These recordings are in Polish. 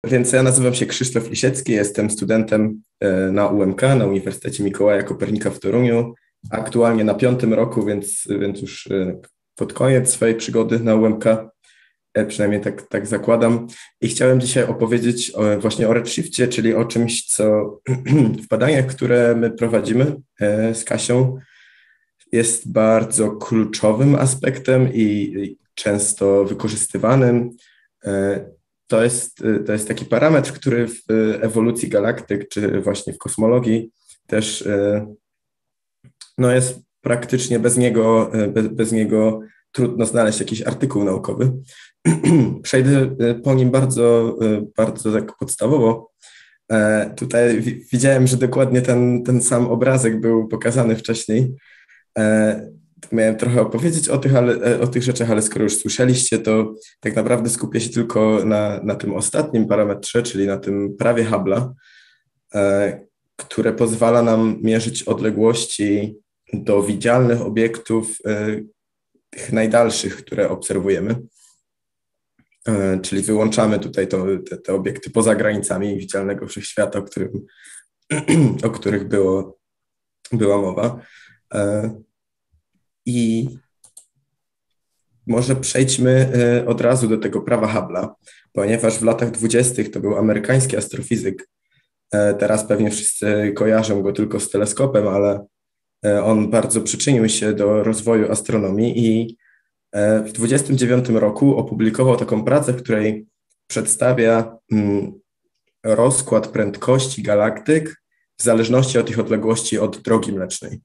Więc ja nazywam się Krzysztof Lisiecki, jestem studentem na UMK, na Uniwersytecie Mikołaja Kopernika w Toruniu. Aktualnie na 5. roku, więc już pod koniec swojej przygody na UMK, przynajmniej tak zakładam. I chciałem dzisiaj opowiedzieć właśnie o Redshifcie, czyli o czymś, co w badaniach, które my prowadzimy z Kasią, jest bardzo kluczowym aspektem i często wykorzystywanym. To jest taki parametr, który w ewolucji galaktyk, czy właśnie w kosmologii też jest praktycznie bez niego trudno znaleźć jakiś artykuł naukowy. Przejdę po nim bardzo tak podstawowo. Tutaj widziałem, że dokładnie ten sam obrazek był pokazany wcześniej. Miałem trochę opowiedzieć o tych rzeczach, ale skoro już słyszeliście, to tak naprawdę skupię się tylko na tym ostatnim parametrze, czyli na tym prawie Hubble'a, które pozwala nam mierzyć odległości do widzialnych obiektów, tych najdalszych, które obserwujemy. Czyli wyłączamy tutaj te obiekty poza granicami widzialnego wszechświata, o których była mowa. I może przejdźmy od razu do tego prawa Hubble'a, ponieważ w latach 20. to był amerykański astrofizyk. Teraz pewnie wszyscy kojarzą go tylko z teleskopem, ale on bardzo przyczynił się do rozwoju astronomii i w 29 roku opublikował taką pracę, w której przedstawia rozkład prędkości galaktyk w zależności od ich odległości od drogi mlecznej.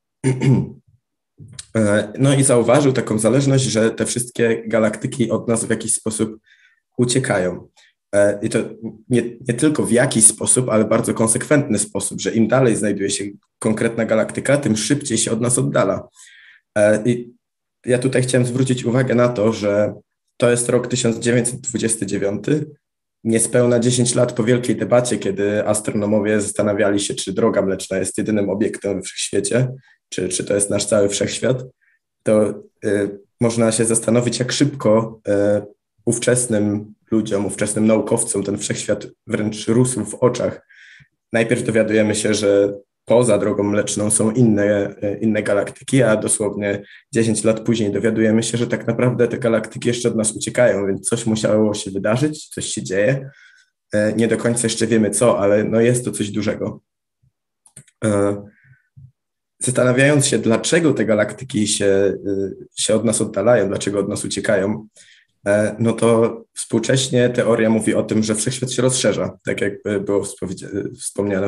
No i zauważył taką zależność, że te wszystkie galaktyki od nas w jakiś sposób uciekają. I to nie tylko w jakiś sposób, ale bardzo konsekwentny sposób, że im dalej znajduje się konkretna galaktyka, tym szybciej się od nas oddala. I ja tutaj chciałem zwrócić uwagę na to, że to jest rok 1929, niespełna 10 lat po wielkiej debacie, kiedy astronomowie zastanawiali się, czy droga mleczna jest jedynym obiektem we wszechświecie, czy to jest nasz cały wszechświat, to można się zastanowić, jak szybko ówczesnym ludziom, ówczesnym naukowcom ten wszechświat wręcz rósł w oczach. Najpierw dowiadujemy się, że poza drogą mleczną są inne galaktyki, a dosłownie 10 lat później dowiadujemy się, że tak naprawdę te galaktyki jeszcze od nas uciekają, więc coś musiało się wydarzyć, coś się dzieje. Nie do końca jeszcze wiemy co, ale jest to coś dużego. Zastanawiając się, dlaczego te galaktyki się od nas oddalają, dlaczego od nas uciekają, no to współcześnie teoria mówi o tym, że wszechświat się rozszerza, tak jak było wspomniane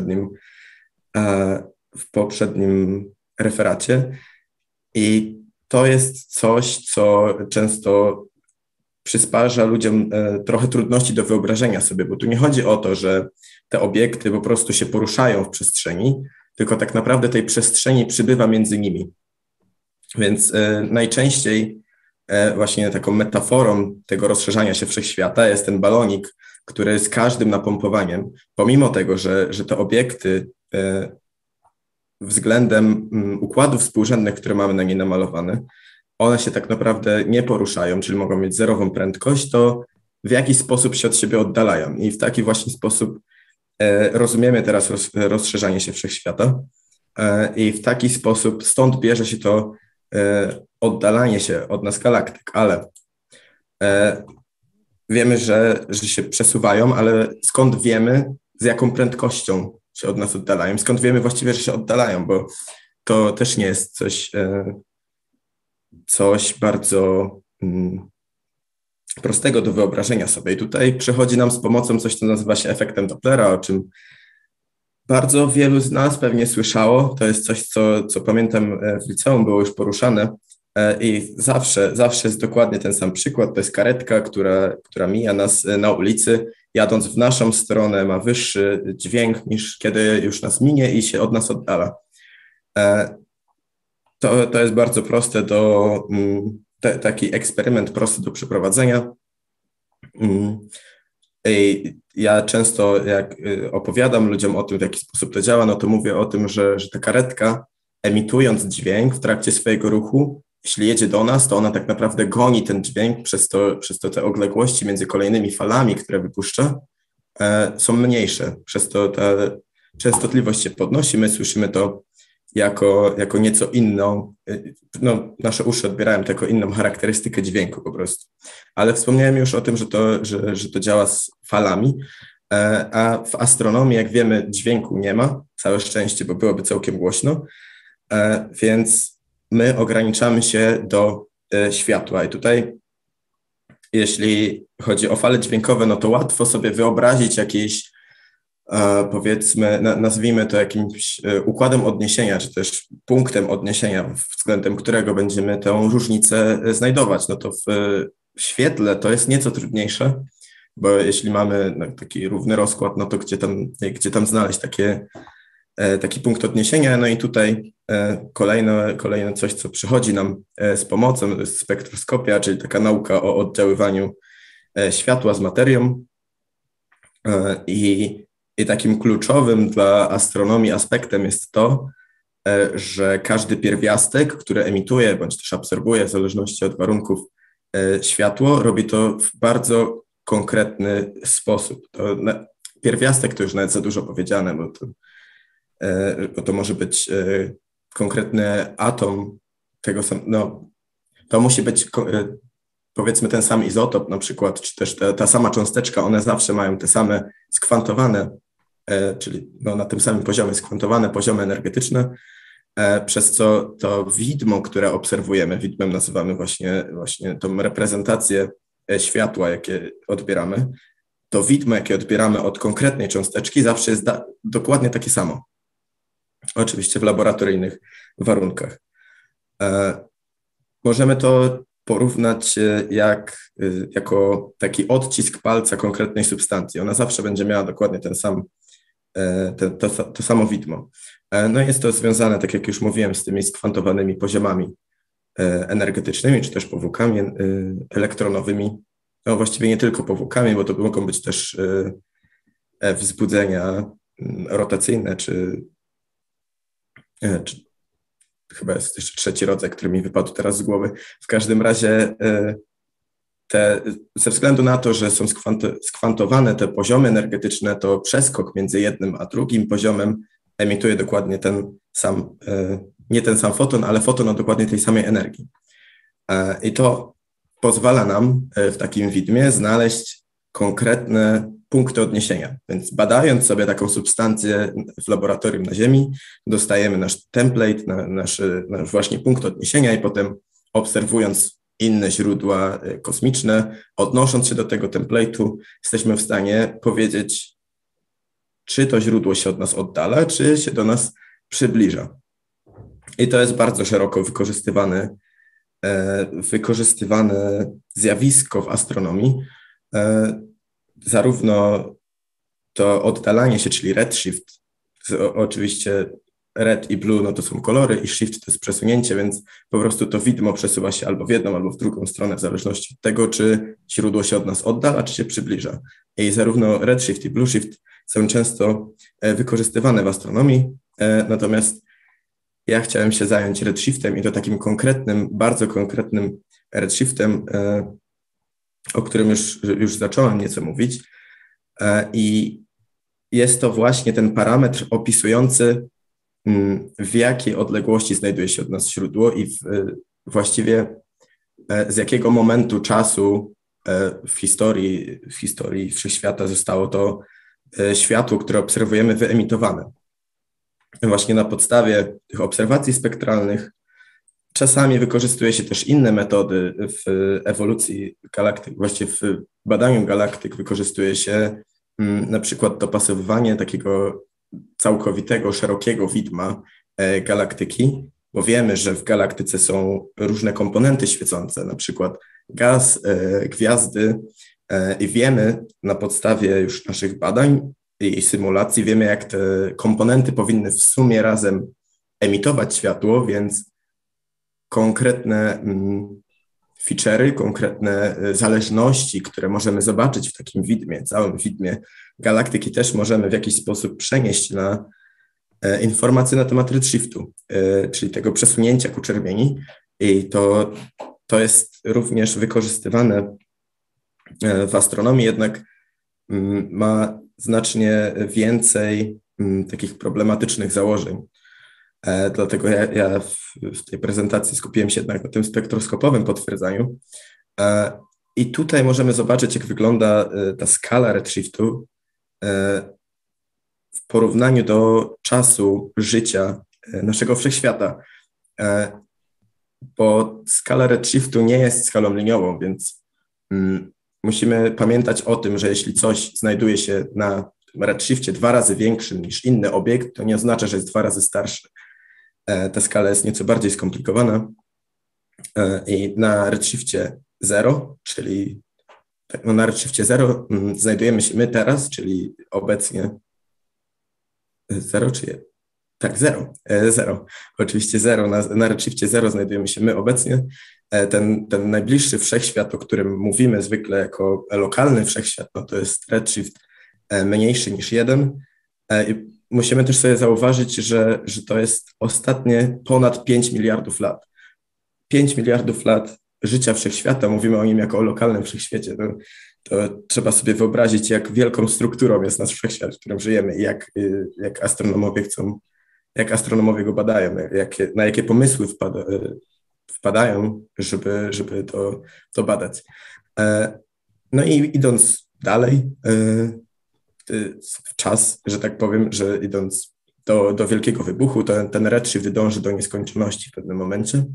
w poprzednim referacie. I to jest coś, co często przysparza ludziom trochę trudności do wyobrażenia sobie, bo tu nie chodzi o to, że te obiekty po prostu się poruszają w przestrzeni, tylko tak naprawdę tej przestrzeni przybywa między nimi. Więc najczęściej właśnie taką metaforą tego rozszerzania się wszechświata jest ten balonik, który z każdym napompowaniem, pomimo tego, że te obiekty względem układów współrzędnych, które mamy na nie namalowane, one się tak naprawdę nie poruszają, czyli mogą mieć zerową prędkość, to w jakiś sposób się od siebie oddalają. I w taki właśnie sposób rozumiemy teraz rozszerzanie się wszechświata i w taki sposób stąd bierze się to oddalanie się od nas galaktyk, ale wiemy, że się przesuwają, ale skąd wiemy, z jaką prędkością się od nas oddalają, skąd wiemy właściwie, że się oddalają, bo to też nie jest coś bardzo prostego do wyobrażenia sobie. I tutaj przychodzi nam z pomocą coś, co nazywa się efektem Dopplera, o czym bardzo wielu z nas pewnie słyszało. To jest coś, co pamiętam w liceum było już poruszane i zawsze jest dokładnie ten sam przykład. To jest karetka, która mija nas na ulicy, jadąc w naszą stronę ma wyższy dźwięk niż kiedy już nas minie i się od nas oddala. To jest bardzo proste taki eksperyment prosty do przeprowadzenia. I ja często, jak opowiadam ludziom o tym, w jaki sposób to działa, no to mówię o tym, że ta karetka, emitując dźwięk w trakcie swojego ruchu, jeśli jedzie do nas, to ona tak naprawdę goni ten dźwięk, przez to te odległości między kolejnymi falami, które wypuszcza, są mniejsze. Przez to ta częstotliwość się podnosi, my słyszymy to jako nieco inną, no, nasze uszy odbierają to jako inną charakterystykę dźwięku po prostu. Ale wspomniałem już o tym, że to działa z falami, a w astronomii, jak wiemy, dźwięku nie ma, całe szczęście, bo byłoby całkiem głośno, więc my ograniczamy się do światła. I tutaj, jeśli chodzi o fale dźwiękowe, no to łatwo sobie wyobrazić jakieś, powiedzmy, nazwijmy to jakimś układem odniesienia, czy też punktem odniesienia, względem którego będziemy tę różnicę znajdować. No to w świetle to jest nieco trudniejsze, bo jeśli mamy taki równy rozkład, no to gdzie tam znaleźć taki punkt odniesienia. No i tutaj kolejne coś, co przychodzi nam z pomocą, to jest spektroskopia, czyli taka nauka o oddziaływaniu światła z materią. I takim kluczowym dla astronomii aspektem jest to, że każdy pierwiastek, który emituje bądź też absorbuje w zależności od warunków światło, robi to w bardzo konkretny sposób. Pierwiastek to już nawet za dużo powiedziane, bo to może być konkretny atom tego samego, to musi być powiedzmy ten sam izotop na przykład, czy też ta sama cząsteczka, one zawsze mają te same skwantowane, czyli na tym samym poziomie skwantowane poziomy energetyczne, przez co to widmo, które obserwujemy, widmem nazywamy właśnie tą reprezentację światła, jakie odbieramy, to widmo, jakie odbieramy od konkretnej cząsteczki, zawsze jest dokładnie takie samo. Oczywiście w laboratoryjnych warunkach. Możemy to porównać jako taki odcisk palca konkretnej substancji. Ona zawsze będzie miała dokładnie to samo widmo. No jest to związane, tak jak już mówiłem, z tymi skwantowanymi poziomami energetycznymi, czy też powłokami elektronowymi. No właściwie nie tylko powłokami, bo to mogą być też wzbudzenia rotacyjne, czy chyba jest jeszcze trzeci rodzaj, który mi wypadł teraz z głowy. W każdym razie ze względu na to, że są skwantowane te poziomy energetyczne, to przeskok między jednym a drugim poziomem emituje dokładnie nie ten sam foton, ale foton o dokładnie tej samej energii. I to pozwala nam w takim widmie znaleźć konkretne punkty odniesienia. Więc badając sobie taką substancję w laboratorium na Ziemi, dostajemy nasz template, nasz właśnie punkt odniesienia i potem obserwując inne źródła kosmiczne, odnosząc się do tego template'u, jesteśmy w stanie powiedzieć, czy to źródło się od nas oddala, czy się do nas przybliża. I to jest bardzo szeroko wykorzystywane zjawisko w astronomii. Zarówno to oddalanie się, czyli redshift, oczywiście red i blue, no to są kolory i shift to jest przesunięcie, więc po prostu to widmo przesuwa się albo w jedną, albo w drugą stronę, w zależności od tego, czy źródło się od nas oddala, czy się przybliża. I zarówno redshift i blue shift są często wykorzystywane w astronomii, natomiast ja chciałem się zająć redshiftem i to takim konkretnym, bardzo konkretnym redshiftem, o którym już zacząłem nieco mówić. I jest to właśnie ten parametr opisujący, w jakiej odległości znajduje się od nas źródło i właściwie z jakiego momentu czasu w historii wszechświata zostało to światło, które obserwujemy, wyemitowane. Właśnie na podstawie tych obserwacji spektralnych czasami wykorzystuje się też inne metody w ewolucji galaktyk, właściwie w badaniu galaktyk wykorzystuje się na przykład dopasowywanie takiego całkowitego, szerokiego widma galaktyki, bo wiemy, że w galaktyce są różne komponenty świecące, na przykład gaz, gwiazdy i wiemy na podstawie już naszych badań i symulacji, wiemy jak te komponenty powinny w sumie razem emitować światło, więc konkretne feature'y, konkretne zależności, które możemy zobaczyć w takim widmie, całym widmie galaktyki też możemy w jakiś sposób przenieść na informacje na temat redshiftu, czyli tego przesunięcia ku czerwieni I to jest również wykorzystywane w astronomii, jednak ma znacznie więcej takich problematycznych założeń. Dlatego ja w tej prezentacji skupiłem się jednak na tym spektroskopowym potwierdzaniu. I tutaj możemy zobaczyć, jak wygląda ta skala redshiftu w porównaniu do czasu życia naszego wszechświata. Bo skala redshiftu nie jest skalą liniową, więc musimy pamiętać o tym, że jeśli coś znajduje się na redshifcie 2 razy większym niż inny obiekt, to nie oznacza, że jest 2 razy starszy. Ta skala jest nieco bardziej skomplikowana i na redshifcie 0, czyli na redshifcie 0 znajdujemy się my teraz, czyli obecnie 0 czy tak, 0. 0. Oczywiście 0. Na redshifcie 0 znajdujemy się my obecnie. Ten najbliższy wszechświat, o którym mówimy zwykle jako lokalny wszechświat, no to jest redshift mniejszy niż 1. I musimy też sobie zauważyć, że to jest ostatnie ponad 5 miliardów lat. 5 miliardów lat życia wszechświata, mówimy o nim jako o lokalnym wszechświecie. To trzeba sobie wyobrazić, jak wielką strukturą jest nasz wszechświat, w którym żyjemy i jak astronomowie go badają, na jakie pomysły wpadają, żeby to badać. No i idąc dalej w czas, że tak powiem, że idąc do wielkiego wybuchu, to ten redshift dąży do nieskończoności w pewnym momencie.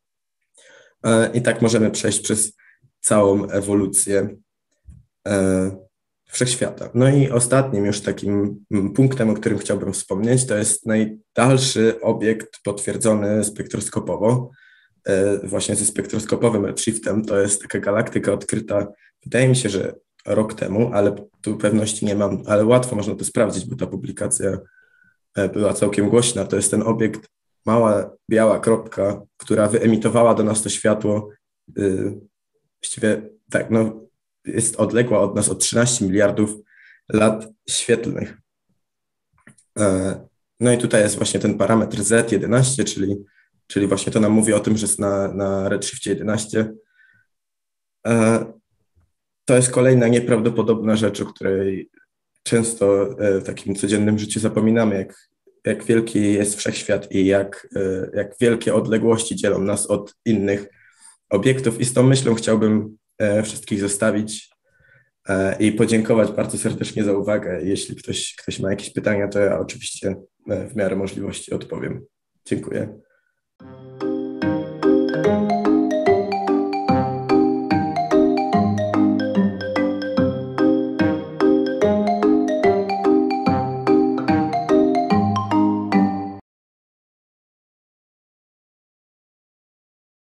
I tak możemy przejść przez całą ewolucję wszechświata. No i ostatnim już takim punktem, o którym chciałbym wspomnieć, to jest najdalszy obiekt potwierdzony spektroskopowo, właśnie ze spektroskopowym redshiftem. To jest taka galaktyka odkryta, wydaje mi się, że rok temu, ale tu pewności nie mam, ale łatwo można to sprawdzić, bo ta publikacja była całkiem głośna. To jest ten obiekt, mała biała kropka, która wyemitowała do nas to światło, właściwie tak, no, jest odległa od nas o 13 miliardów lat świetlnych. No i tutaj jest właśnie ten parametr Z11, czyli właśnie to nam mówi o tym, że jest na redshifcie 11. To jest kolejna nieprawdopodobna rzecz, o której często w takim codziennym życiu zapominamy, jak wielki jest wszechświat i jak wielkie odległości dzielą nas od innych obiektów. I z tą myślą chciałbym wszystkich zostawić i podziękować bardzo serdecznie za uwagę. Jeśli ktoś ma jakieś pytania, to ja oczywiście w miarę możliwości odpowiem. Dziękuję.